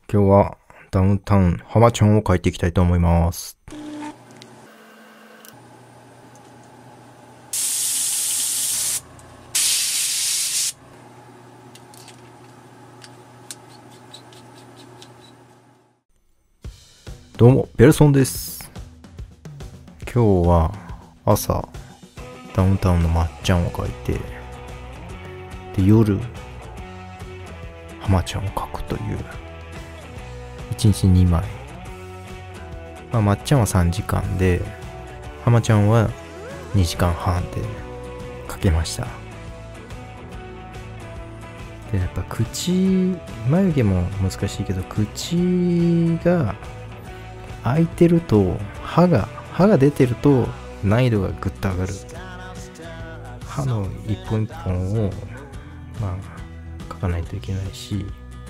今日はダウンタウン浜ちゃんを描いていきたいと思います。どうもベルソンです。今日は朝ダウンタウンのまっちゃんを描いて、で夜浜ちゃんを描くという1日2枚、まっちゃんは3時間で浜ちゃんは2時間半で描けました。でやっぱ眉毛も難しいけど、口が開いてると歯が出てると難易度がぐっと上がる。歯の一本一本を描かないといけないし、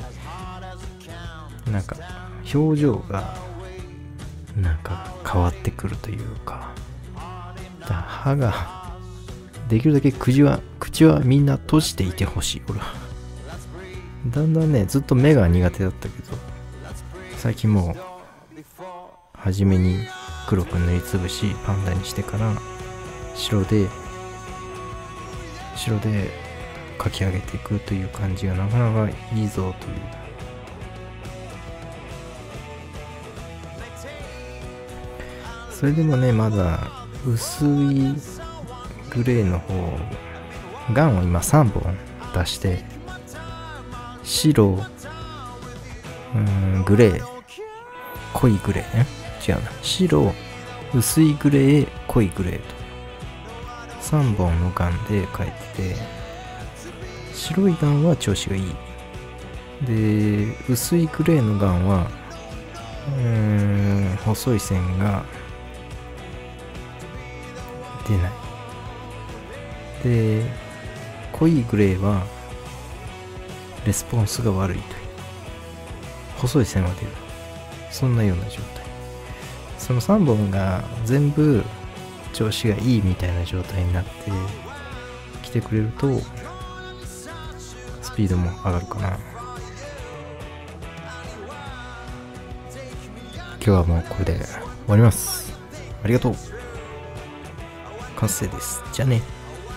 なんか表情がなんか変わってくるというか、歯ができるだけ口はみんな閉じていてほしい。俺はだんだんね、ずっと目が苦手だったけど、最近もう初めに黒く塗りつぶしパンダにしてから白で描き上げていくという感じがなかなかいいぞという。それでもね、まだ薄いグレーの方、ガンを今3本出して、白、グレー、濃いグレーね。違うな。白、薄いグレー、濃いグレーと3本のガンで描いてて、白いガンは調子がいい。で、薄いグレーのガンは、細い線が出ない。で、濃いグレーはレスポンスが悪いという。細い線は出る。そんなような状態。その3本が全部調子がいいみたいな状態になってきてくれると、スピードも上がるかな。今日はもうこれで終わります。ありがとう。完成です。じゃあね。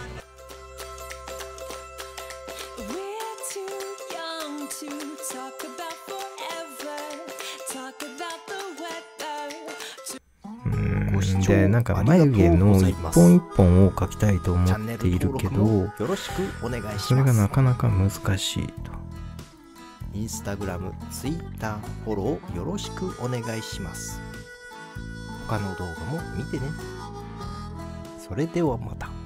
で、なんか眉毛の一本一本を描きたいと思っているけど、それがなかなか難しいと。 インスタグラム、ツイッター、フォローよろしくお願いします。他の動画も見てね。それではまた。